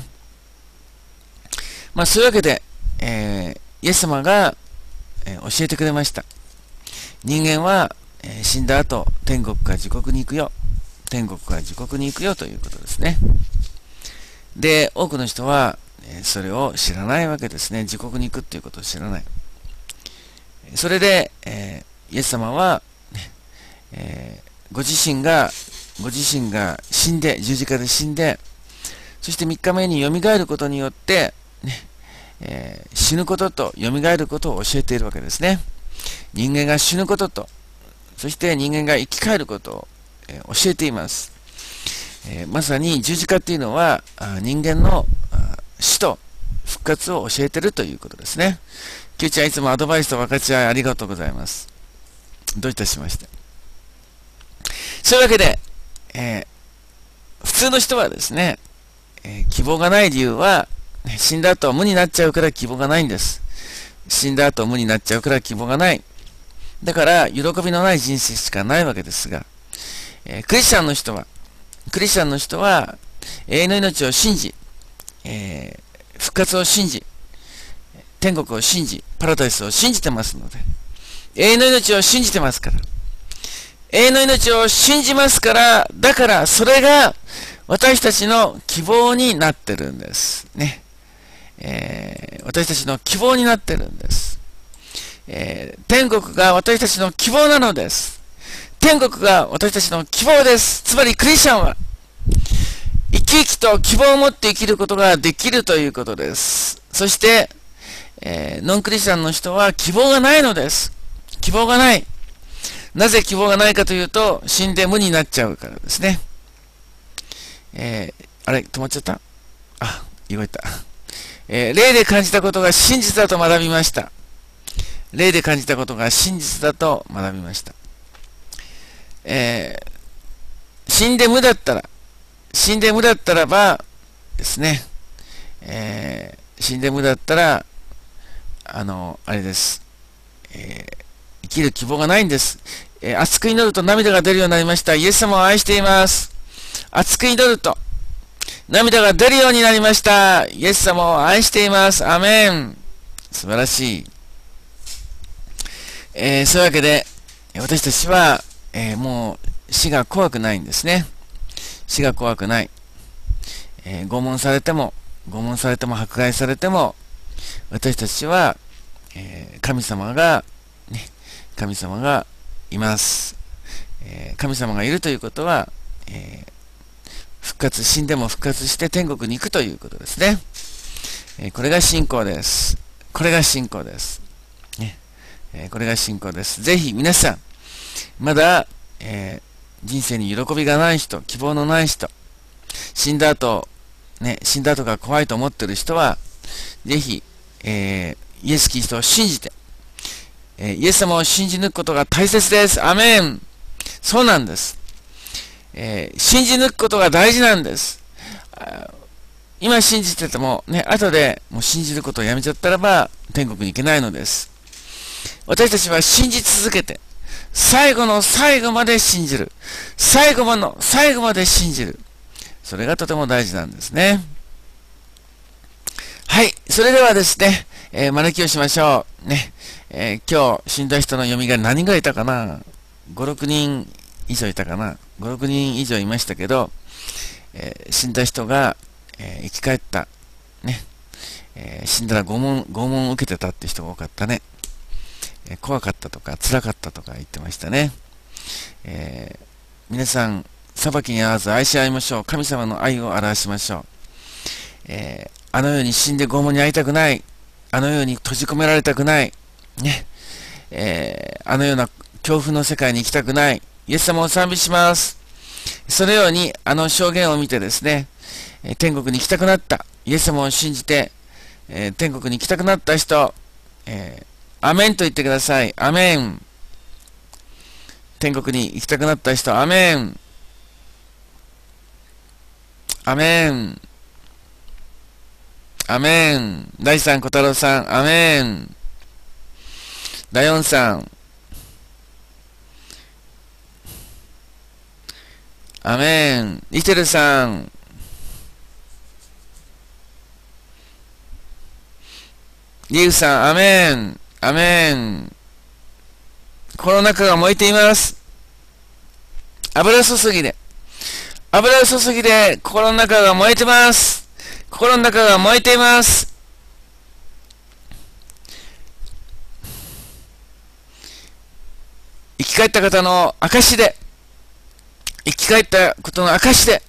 そういうわけで、イエス様が、教えてくれました。人間は死んだ後、天国か地獄に行くよ。天国か地獄に行くよということですね。で、多くの人は、それを知らないわけですね。地獄に行くということを知らない。それで、イエス様は、ご自身が死んで、十字架で死んで、そして3日目によみがえることによって、死ぬこととよみがえることを教えているわけですね。人間が死ぬことと、そして人間が生き返ることを、教えています。まさに十字架っていうのは人間の死と復活を教えているということですね。キューちゃん、いつもアドバイスと分かち合いありがとうございます。どういたしまして。そういうわけで、普通の人はですね、希望がない理由は、死んだ後無になっちゃうから希望がないんです。死んだ後無になっちゃうから希望がない。だから、喜びのない人生しかないわけですが、クリスチャンの人は、永遠の命を信じ、復活を信じ、天国を信じ、パラダイスを信じてますので、永遠の命を信じてますから、永遠の命を信じますから、だからそれが私たちの希望になってるんですね。私たちの希望になってるんです。天国が私たちの希望なのです。天国が私たちの希望です。つまりクリスチャンは生き生きと希望を持って生きることができるということです。そして、ノンクリスチャンの人は希望がないのです。希望がない。なぜ希望がないかというと、死んで無になっちゃうからですね。あれ、止まっちゃった？あ、言えた。霊で感じたことが真実だと学びました。霊で感じたことが真実だと学びました。死んで無だったらばですね、死んで無だったら、あれです。生きる希望がないんです。熱く祈ると涙が出るようになりました。イエス様を愛しています。熱く祈ると涙が出るようになりました。イエス様を愛しています。アメン。素晴らしい。そういうわけで、私たちは、もう死が怖くないんですね。死が怖くない。拷問されても迫害されても、私たちは、神様がいます。神様がいるということは、死んでも復活して天国に行くということですね。これが信仰です。これが信仰です。これが信仰です。ぜひ皆さん、まだ、人生に喜びがない人、希望のない人、死んだ後が怖いと思っている人は、ぜひ、イエス・キリストを信じて、イエス様を信じ抜くことが大切です。アメン。そうなんです。信じ抜くことが大事なんです。今信じてても、後でもう信じることをやめちゃったらば、天国に行けないのです。私たちは信じ続けて、最後の最後まで信じる。最後の最後まで信じる。それがとても大事なんですね。はい。それではですね、招きをしましょう。今日死んだ人の蘇り何人ぐらいいたかな？ 5、6人以上いたかな？ 5、6人以上いましたけど、死んだ人が、生き返った。死んだら拷問を受けてたって人が多かったね。怖かったとか辛かったとか言ってましたね。皆さん、裁きに合わず愛し合いましょう。神様の愛を表しましょう。あのように死んで拷問に遭いたくない。あのように閉じ込められたくない。あのような恐怖の世界に行きたくない。イエス様を賛美します。そのように、あの証言を見てですね、天国に行きたくなった。イエス様を信じて、天国に行きたくなった人、アメンと言ってください。アメン。天国に行きたくなった人、アメン。アメン。アメン。第3小太郎さん、アメン。第4さん、アメン。リテルさん、リウさん、アメン。アメン。 心の中が燃えています。油注ぎで、油注ぎで心の中が燃えてます。心の中が燃えています。生き返った方の証で、生き返ったことの証で、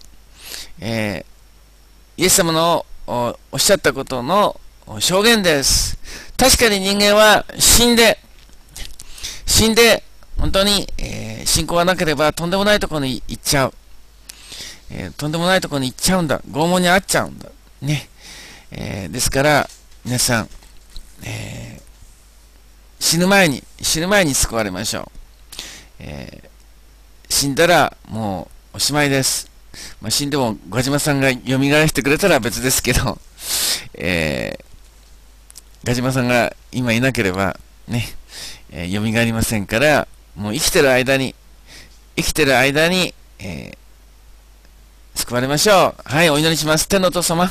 イエス様のおっしゃったことの証言です。確かに人間は死んで、本当に、信仰がなければとんでもないところに行っちゃう。とんでもないところに行っちゃうんだ。拷問に遭っちゃうんだ。ね。ですから、皆さん、死ぬ前に救われましょう。死んだらもうおしまいです。まあ、死んでもガジマさんが蘇らせてくれたら別ですけど、ガジマさんが今いなければね、蘇りませんから、もう生きてる間に、救われましょう。はい、お祈りします。天のお父様、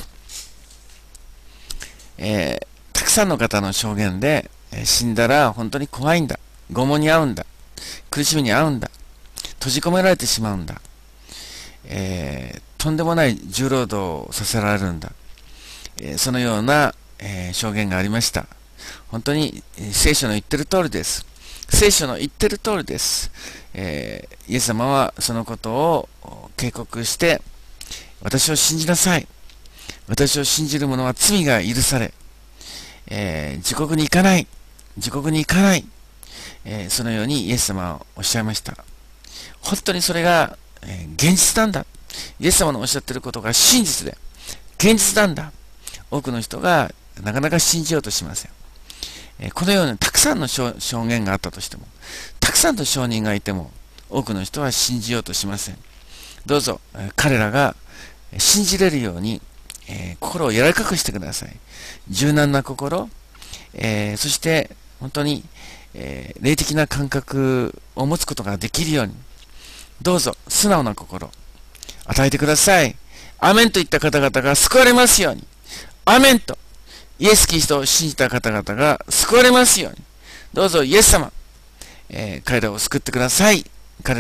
たくさんの方の証言で、死んだら本当に怖いんだ。拷問に遭うんだ。苦しみに遭うんだ。閉じ込められてしまうんだ。とんでもない重労働をさせられるんだ。そのような、証言がありました。本当に、聖書の言ってる通りです。聖書の言ってる通りです。イエス様はそのことを警告して、私を信じなさい。私を信じる者は罪が許され、地獄に行かない。そのようにイエス様はおっしゃいました。本当にそれが、現実なんだ。イエス様のおっしゃっていることが真実で、現実なんだ。多くの人がなかなか信じようとしません。このようにたくさんの証言があったとしても、たくさんの証人がいても、多くの人は信じようとしません。どうぞ、彼らが信じれるように、心を柔らかくしてください。柔軟な心、そして本当に、霊的な感覚を持つことができるように、どうぞ素直な心与えてください。アメンといった方々が救われますように。アメンとイエス・キリストを信じた方々が救われますように。どうぞイエス様、彼らを救ってください。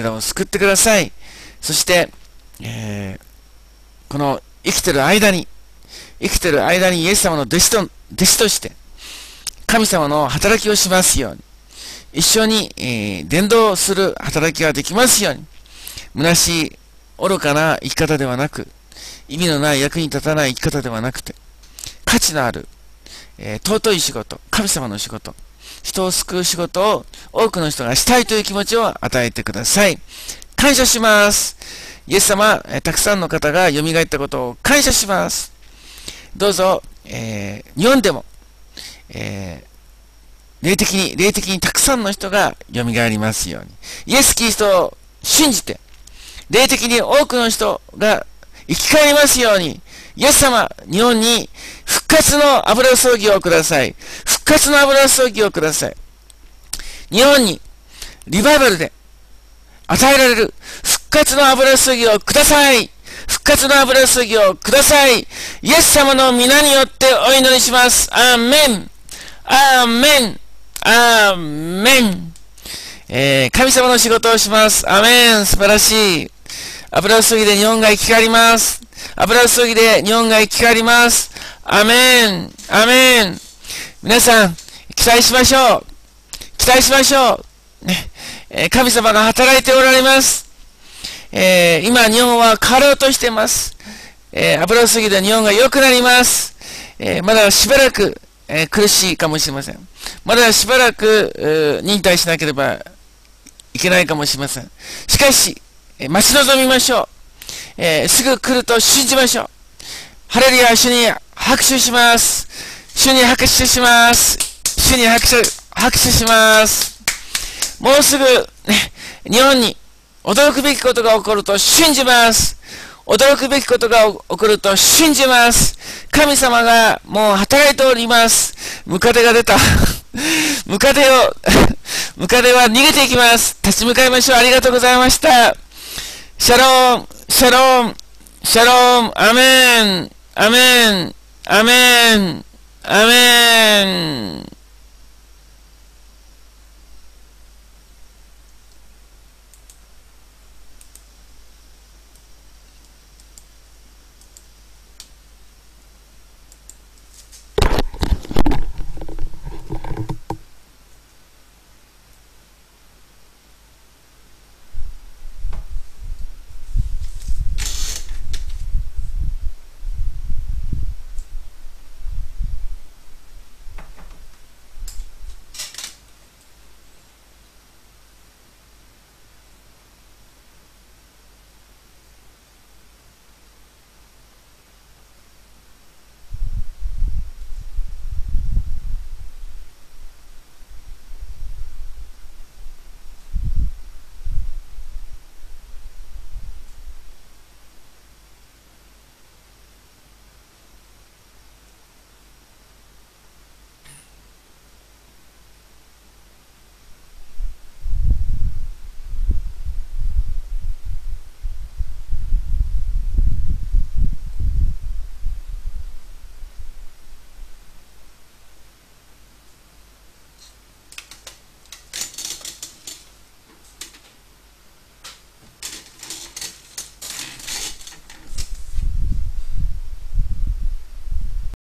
そして、この生きてる間にイエス様の弟子として神様の働きをしますように。一緒に、伝道する働きができますように。虚しい愚かな生き方ではなく、意味のない役に立たない生き方ではなくて、価値のある、尊い仕事、神様の仕事、人を救う仕事を多くの人がしたいという気持ちを与えてください。感謝します。イエス様、たくさんの方が蘇ったことを感謝します。どうぞ、日本でも、霊的にたくさんの人が蘇りますように。イエス・キリストを信じて、霊的に多くの人が生き返りますように。イエス様、日本に復活の油注ぎをください。日本にリバイバルで与えられる復活の油注ぎをください。イエス様の皆によってお祈りします。アーメン。神様の仕事をします。アーメン。素晴らしい。油注ぎで日本が生き返ります。アーメン。皆さん、期待しましょう。ね、神様が働いておられます。今、日本は変わろうとしています。油注ぎで日本が良くなります。まだしばらく、苦しいかもしれません。まだしばらく、忍耐しなければいけないかもしれません。しかし、待ち望みましょう。すぐ来ると信じましょう。ハレルヤ、主に拍手します。もうすぐ、ね、日本に驚くべきことが起こると信じます。神様がもう働いております。ムカデが出た。ムカデは逃げていきます。立ち向かいましょう。ありがとうございました。シャローム。アメン。